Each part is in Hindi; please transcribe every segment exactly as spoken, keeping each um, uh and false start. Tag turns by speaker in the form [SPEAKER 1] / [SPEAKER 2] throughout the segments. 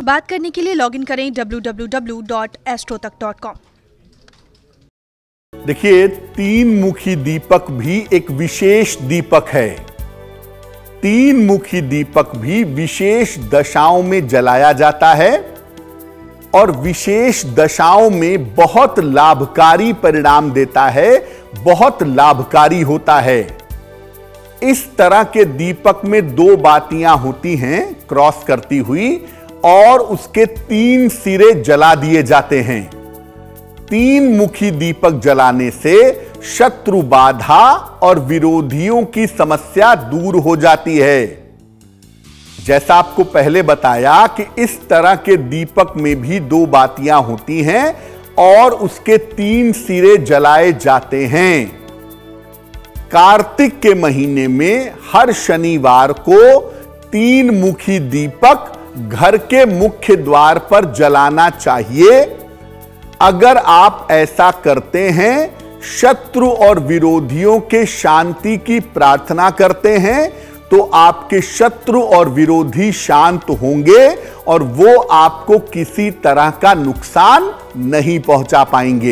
[SPEAKER 1] बात करने के लिए लॉगिन करें W W W dot Astrotak dot com.
[SPEAKER 2] देखिए, तीन मुखी दीपक भी एक विशेष दीपक है। तीन मुखी दीपक भी विशेष दशाओं में जलाया जाता है और विशेष दशाओं में बहुत लाभकारी परिणाम देता है, बहुत लाभकारी होता है। इस तरह के दीपक में दो बातियां होती हैं क्रॉस करती हुई, और उसके तीन सिरे जला दिए जाते हैं। तीन मुखी दीपक जलाने से शत्रु बाधा और विरोधियों की समस्या दूर हो जाती है। जैसा आपको पहले बताया कि इस तरह के दीपक में भी दो बातियां होती हैं और उसके तीन सिरे जलाए जाते हैं। कार्तिक के महीने में हर शनिवार को तीन मुखी दीपक घर के मुख्य द्वार पर जलाना चाहिए। अगर आप ऐसा करते हैं, शत्रु और विरोधियों के शांति की प्रार्थना करते हैं, तो आपके शत्रु और विरोधी शांत होंगे और वो आपको किसी तरह का नुकसान नहीं पहुंचा पाएंगे।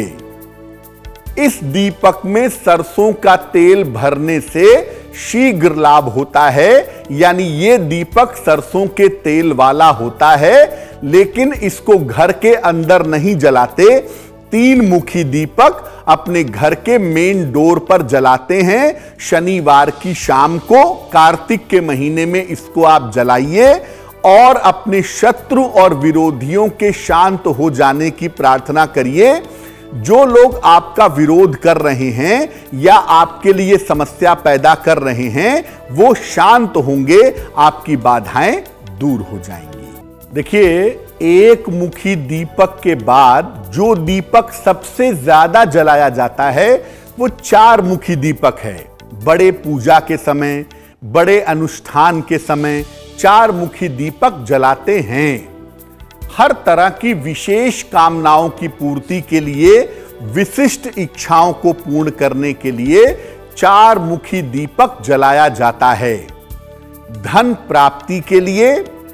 [SPEAKER 2] इस दीपक में सरसों का तेल भरने से शीघ्र लाभ होता है, यानी ये दीपक सरसों के तेल वाला होता है, लेकिन इसको घर के अंदर नहीं जलाते। तीन मुखी दीपक अपने घर के मेन डोर पर जलाते हैं। शनिवार की शाम को कार्तिक के महीने में इसको आप जलाइए और अपने शत्रु और विरोधियों के शांत हो जाने की प्रार्थना करिए। जो लोग आपका विरोध कर रहे हैं या आपके लिए समस्या पैदा कर रहे हैं, वो शांत होंगे, आपकी बाधाएं दूर हो जाएंगी। देखिए, एक मुखी दीपक के बाद जो दीपक सबसे ज्यादा जलाया जाता है वो चार मुखी दीपक है। बड़े पूजा के समय, बड़े अनुष्ठान के समय चार मुखी दीपक जलाते हैं। हर तरह की विशेष कामनाओं की पूर्ति के लिए, विशिष्ट इच्छाओं को पूर्ण करने के लिए चार मुखी दीपक जलाया जाता है। धन प्राप्ति के लिए,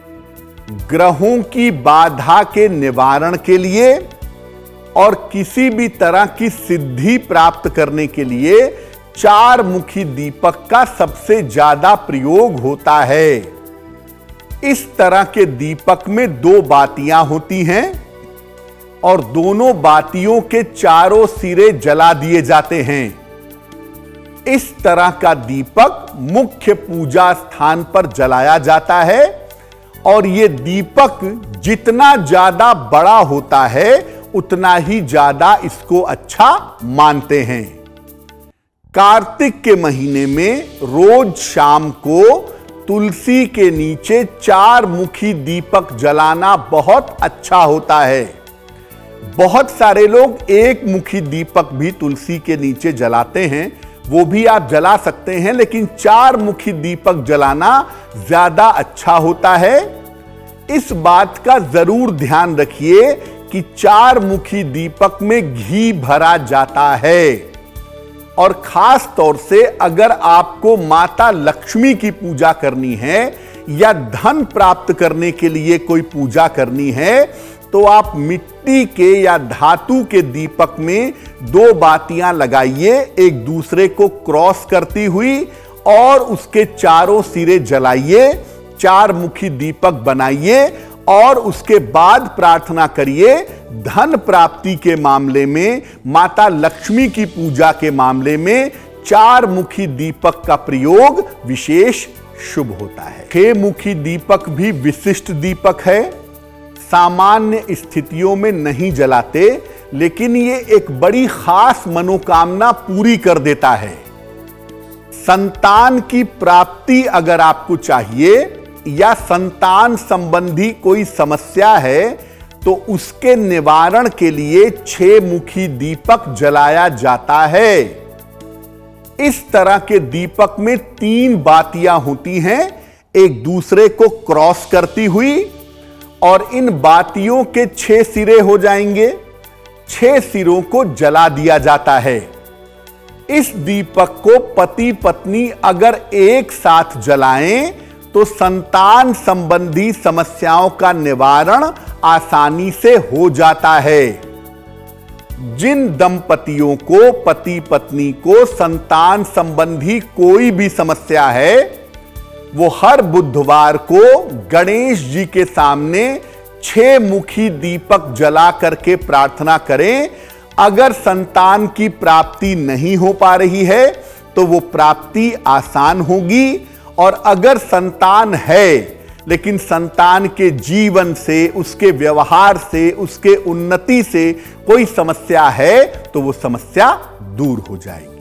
[SPEAKER 2] ग्रहों की बाधा के निवारण के लिए और किसी भी तरह की सिद्धि प्राप्त करने के लिए चार मुखी दीपक का सबसे ज्यादा प्रयोग होता है। इस तरह के दीपक में दो बातियां होती हैं और दोनों बातियों के चारों सिरे जला दिए जाते हैं। इस तरह का दीपक मुख्य पूजा स्थान पर जलाया जाता है और यह दीपक जितना ज्यादा बड़ा होता है उतना ही ज्यादा इसको अच्छा मानते हैं। कार्तिक के महीने में रोज शाम को तुलसी के नीचे चार मुखी दीपक जलाना बहुत अच्छा होता है। बहुत सारे लोग एक मुखी दीपक भी तुलसी के नीचे जलाते हैं, वो भी आप जला सकते हैं, लेकिन चार मुखी दीपक जलाना ज्यादा अच्छा होता है। इस बात का जरूर ध्यान रखिए कि चार मुखी दीपक में घी भरा जाता है और खास तौर से अगर आपको माता लक्ष्मी की पूजा करनी है या धन प्राप्त करने के लिए कोई पूजा करनी है, तो आप मिट्टी के या धातु के दीपक में दो बातियां लगाइए, एक दूसरे को क्रॉस करती हुई, और उसके चारों सिरे जलाइए, चार मुखी दीपक बनाइए और उसके बाद प्रार्थना करिए धन प्राप्ति के मामले में, माता लक्ष्मी की पूजा के मामले में चार मुखी दीपक का प्रयोग विशेष शुभ होता है। छह मुखी दीपक भी विशिष्ट दीपक है। सामान्य स्थितियों में नहीं जलाते, लेकिन ये एक बड़ी खास मनोकामना पूरी कर देता है। संतान की प्राप्ति अगर आपको चाहिए या संतान संबंधी कोई समस्या है, तो उसके निवारण के लिए छह मुखी दीपक जलाया जाता है। इस तरह के दीपक में तीन बातियां होती हैं, एक दूसरे को क्रॉस करती हुई, और इन बातियों के छह सिरे हो जाएंगे। छह सिरों को जला दिया जाता है। इस दीपक को पति पत्नी अगर एक साथ जलाएं तो संतान संबंधी समस्याओं का निवारण आसानी से हो जाता है। जिन दंपतियों को, पति पत्नी को संतान संबंधी कोई भी समस्या है, वो हर बुधवार को गणेश जी के सामने छह मुखी दीपक जला करके प्रार्थना करें। अगर संतान की प्राप्ति नहीं हो पा रही है तो वो प्राप्ति आसान होगी, और अगर संतान है लेकिन संतान के जीवन से, उसके व्यवहार से, उसके उन्नति से कोई समस्या है तो वो समस्या दूर हो जाएगी।